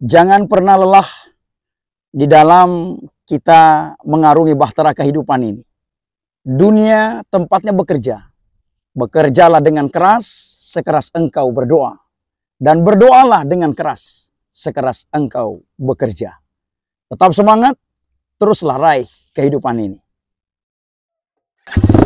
Jangan pernah lelah di dalam kita mengarungi bahtera kehidupan ini. Dunia tempatnya bekerja. Bekerjalah dengan keras, sekeras engkau berdoa. Dan berdoalah dengan keras, sekeras engkau bekerja. Tetap semangat, teruslah raih kehidupan ini.